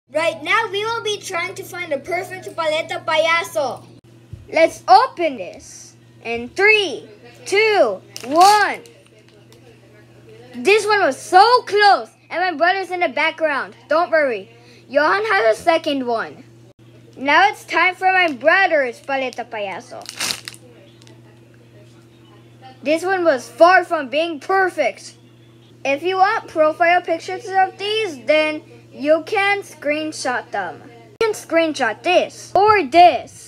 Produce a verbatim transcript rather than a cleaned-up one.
Right now, we will be trying to find the perfect paleta payaso. Let's open this. In three, two, one. This one was so close, and my brother's in the background. Don't worry. Johan has a second one. Now it's time for my brother's paleta payaso. This one was far from being perfect. If you want profile pictures of these, then you can screenshot them. You can screenshot this or this.